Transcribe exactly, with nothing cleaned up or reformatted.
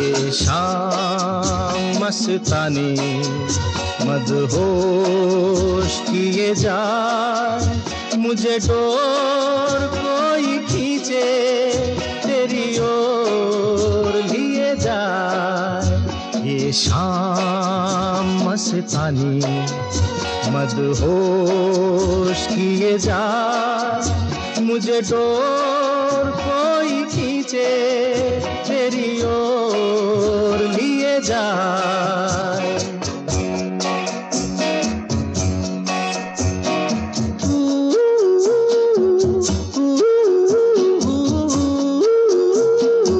ये शाम मस्तानी मदहोश किए जाए, मुझे डोर कोई खींचे तेरी ओर लिए जाए। ये शाम मस्तानी मदहोश किए जाए, मुझे डोर कोई खींचे तेरी ओर लिए जाए।